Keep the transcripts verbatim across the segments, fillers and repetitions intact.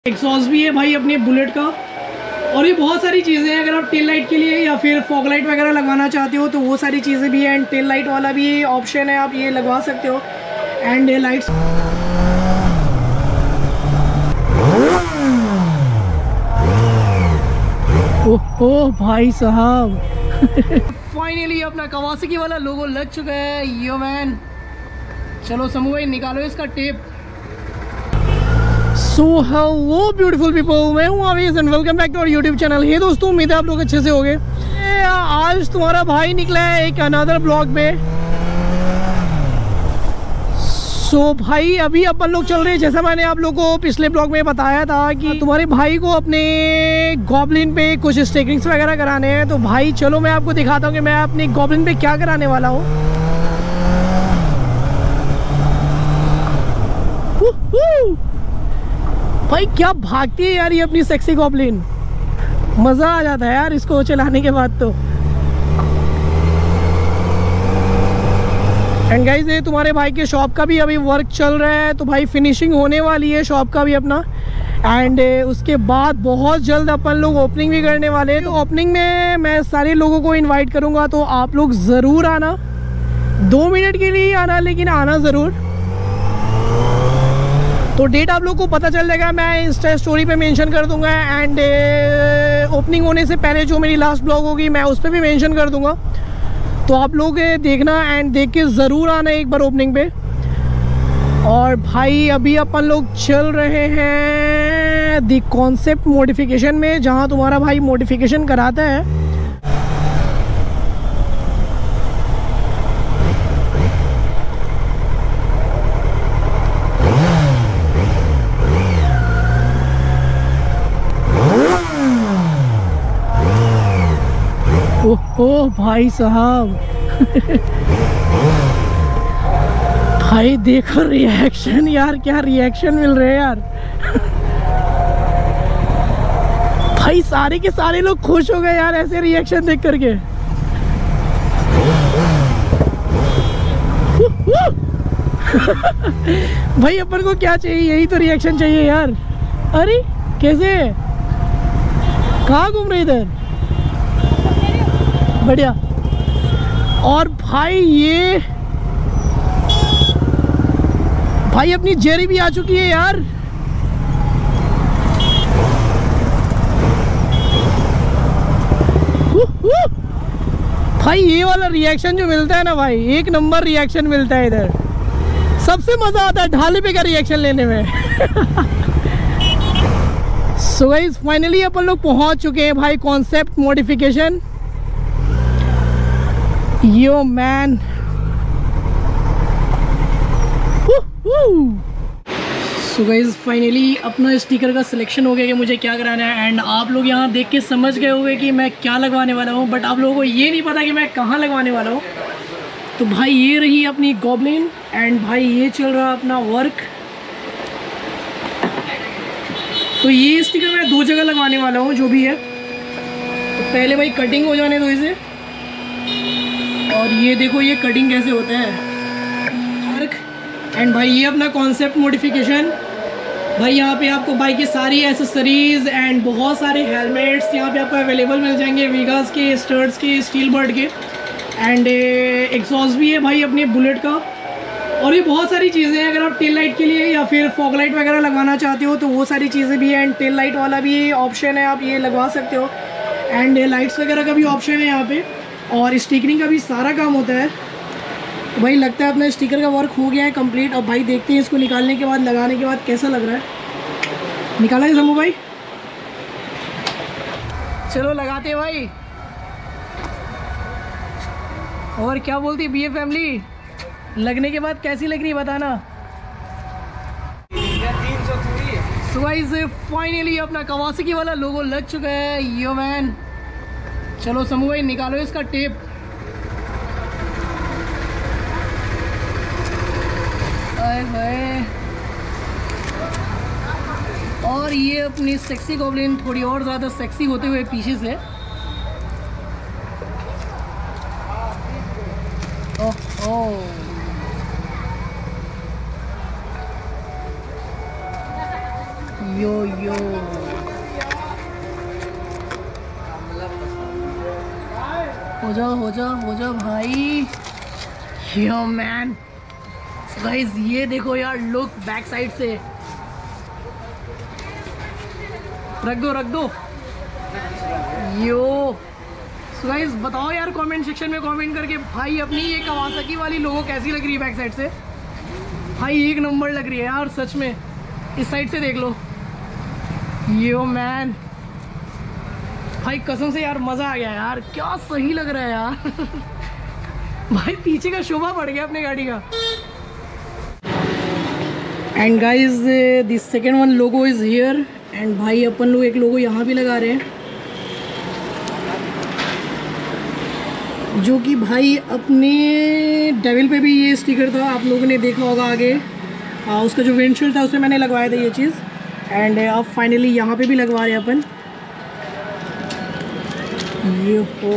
Exhaust भी है भाई अपनी बुलेट का। और ये बहुत सारी चीज़ें हैं, अगर आप टेल लाइट के लिए या फिर फॉग लाइट वगैरह लगवाना चाहते हो तो वो सारी चीज़ें भी हैं। एंड टेल लाइट वाला भी ऑप्शन है, आप ये लगवा सकते हो। एंड ये लाइट्स ओह भाई साहब फाइनली अपना कवासाकी वाला लोगो लग चुका है। यो मैन, चलो समूह भाई निकालो इसका tape. So hello beautiful people, मैं हूँ Aavesh and welcome back to our YouTube channel. हे दोस्तों, उम्मीद है आप लोग अच्छे से होंगे। आज तुम्हारा भाई निकला है एक अनदर ब्लॉग में। सो so, भाई अभी अपन लोग चल रहे हैं, जैसा मैंने आप लोग को पिछले ब्लॉग में बताया था कि तुम्हारे भाई को अपने गॉब्लिन पे कुछ स्टिकरिंग्स वगैरह कराने हैं। तो भाई चलो मैं आपको दिखाता हूँ कि मैं अपनी गॉब्लिन पे क्या कराने वाला हूँ। भाई क्या भागती है यार ये अपनी सेक्सी गॉब्लिन, मज़ा आ जाता है यार इसको चलाने के बाद तो। एंड गाइस, ये तुम्हारे भाई के शॉप का भी अभी वर्क चल रहा है, तो भाई फिनिशिंग होने वाली है शॉप का भी अपना। एंड उसके बाद बहुत जल्द अपन लोग ओपनिंग भी करने वाले हैं। तो ओपनिंग में मैं सारे लोगों को इनवाइट करूंगा, तो आप लोग ज़रूर आना। दो मिनट के लिए आना, लेकिन आना ज़रूर। तो डेट आप लोग को पता चल जाएगा, मैं इंस्टा स्टोरी पे मेंशन कर दूंगा। एंड ओपनिंग होने से पहले जो मेरी लास्ट ब्लॉग होगी मैं उस पर भी मेंशन कर दूंगा, तो आप लोग देखना एंड देख के ज़रूर आना एक बार ओपनिंग पे। और भाई अभी अपन लोग चल रहे हैं दी कॉन्सेप्ट मॉडिफिकेशन में, जहां तुम्हारा भाई मॉडिफिकेशन कराता है। ओह भाई साहब भाई देखो रिएक्शन यार, क्या रिएक्शन मिल रहे हैं यार भाई सारे के सारे लोग खुश हो गए यार ऐसे रिएक्शन देख करके। भाई अपन को क्या चाहिए, यही तो रिएक्शन चाहिए यार। अरे कैसे, कहाँ घूम रहे इधर, बढ़िया। और भाई ये भाई अपनी जेरी भी आ चुकी है यार। भाई ये वाला रिएक्शन जो मिलता है ना भाई, एक नंबर रिएक्शन मिलता है इधर। सबसे मजा आता है ढाले पे का रिएक्शन लेने में। सो गाइस, फाइनली अपन लोग पहुंच चुके हैं भाई concept modification. Yo man, so guys finally अपना स्टिकर का सिलेक्शन हो गया कि मुझे क्या कराना है। एंड आप लोग यहाँ देख के समझ गए होंगे कि मैं क्या लगवाने वाला हूँ, बट आप लोगों को ये नहीं पता कि मैं कहाँ लगवाने वाला हूँ। तो भाई ये रही अपनी गॉब्लिन। एंड भाई ये चल रहा अपना वर्क। तो ये स्टिकर मैं दो जगह लगवाने वाला हूँ जो भी है। तो पहले भाई कटिंग हो जाने दो इसे। और ये देखो ये कटिंग कैसे होता है वर्क। एंड भाई ये अपना कॉन्सेप्ट मॉडिफिकेशन। भाई यहाँ पे आपको बाइक की सारी एसेसरीज एंड बहुत सारे हेलमेट्स यहाँ पे आपको अवेलेबल मिल जाएंगे, वीगास के, स्टर्ट्स के, स्टील बर्ड के। एंड एग्जॉस्ट भी है भाई अपनी बुलेट का। और ये बहुत सारी चीज़ें हैं, अगर आप टेल लाइट के लिए या फिर फॉग लाइट वगैरह लगवाना चाहते हो तो वो सारी चीज़ें भी हैं। एंड टेल लाइट वाला भी ऑप्शन है, आप ये लगवा सकते हो। एंड लाइट्स वगैरह का भी ऑप्शन है यहाँ पे। और स्टिकरिंग का भी सारा काम होता है। तो भाई लगता है अपना स्टिकर का वर्क हो गया है कंप्लीट। अब भाई देखते हैं इसको निकालने के बाद, लगाने के बाद कैसा लग रहा है। निकाला है समूह भाई, चलो लगाते हैं भाई। और क्या बोलती है बी ए फैमिली, लगने के बाद कैसी लग रही है बताना। सो गाइस फाइनली अपना कवासाकी वाला लोगो लग चुका है। यो मैन, चलो समूह भाई निकालो इसका टेप। आए भाई, और ये अपनी सेक्सी गॉब्लिन थोड़ी और ज़्यादा सेक्सी होते हुए पीछे से। ओह ओह यो यो हो जा हो जा हो जा भाई। यो मैन गाइस ये देखो यार, लुक बैक साइड से। रख दो रख दो यो। सो गाइस बताओ यार कमेंट सेक्शन में कमेंट करके भाई अपनी ये कवासाकी वाली लोगो कैसी लग रही है बैक साइड से। भाई एक नंबर लग रही है यार सच में। इस साइड से देख लो यो मैन। भाई कसम से यार मज़ा आ गया यार, क्या सही लग रहा है यार। भाई पीछे का शोभा बढ़ गया अपने गाड़ी का। And guys this second one logo is here. And भाई अपन लोग एक लोगो यहाँ भी लगा रहे हैं, जो कि भाई अपने डेविल पे भी ये स्टिकर था, आप लोगों ने देखा होगा आगे। आ, उसका जो विंडशील्ड था उसमें मैंने लगवाया था ये चीज़। एंड अब फाइनली यहाँ पे भी लगवा रहे हैं अपन ये हो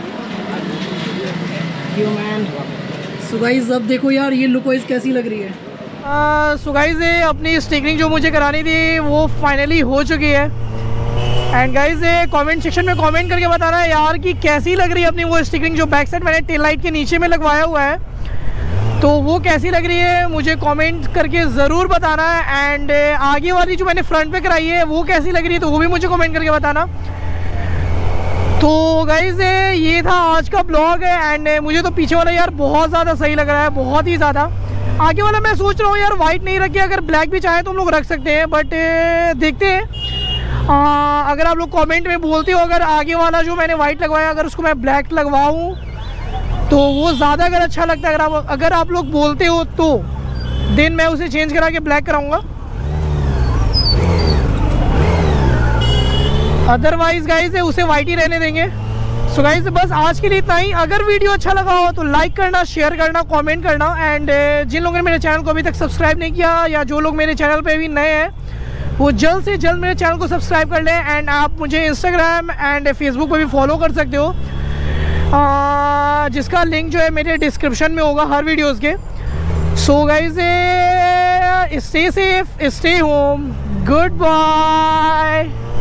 यो मैन। सो गाइस अब देखो यार ये लुक वाइज कैसी लग रही है। सो गाइस अपनी स्टिकरिंग जो मुझे करानी थी वो फाइनली हो चुकी है। एंड गाइस कमेंट सेक्शन में कमेंट करके बताना है यार कि कैसी लग रही है अपनी वो स्टिकरिंग जो बैक साइड मैंने टेल लाइट के नीचे में लगवाया हुआ है, तो वो कैसी लग रही है मुझे कमेंट करके ज़रूर बताना है। एंड आगे वाली जो मैंने फ्रंट पे कराई है वो कैसी लग रही है तो वो भी मुझे कमेंट करके बताना। तो गाइज़ ये था आज का ब्लॉग है। एंड मुझे तो पीछे वाला यार बहुत ज़्यादा सही लग रहा है, बहुत ही ज़्यादा। आगे वाला मैं सोच रहा हूँ यार वाइट नहीं रखे, अगर ब्लैक भी चाहे तो हम लोग रख सकते हैं, बट देखते हैं। आ, अगर आप लोग कमेंट में बोलते हो अगर आगे वाला जो मैंने वाइट लगवाया अगर उसको मैं ब्लैक लगवाऊँ तो वो ज़्यादा अगर अच्छा लगता है, अगर आप अगर आप लोग बोलते हो तो देन मैं उसे चेंज करा के ब्लैक कराऊँगा। अदरवाइज गाइज उसे वाइट ही रहने देंगे। सो गाइज बस आज के लिए इतना ही। अगर वीडियो अच्छा लगा हो तो लाइक करना, शेयर करना, कमेंट करना। एंड जिन लोगों ने मेरे चैनल को अभी तक सब्सक्राइब नहीं किया या जो लोग मेरे चैनल पे भी नए हैं वो जल्द से जल्द मेरे चैनल को सब्सक्राइब कर लें। एंड आप मुझे इंस्टाग्राम एंड फेसबुक पर भी फॉलो कर सकते हो, आ, जिसका लिंक जो है मेरे डिस्क्रिप्शन में होगा हर वीडियोज़ के। So guys stay safe, stay home, good bye.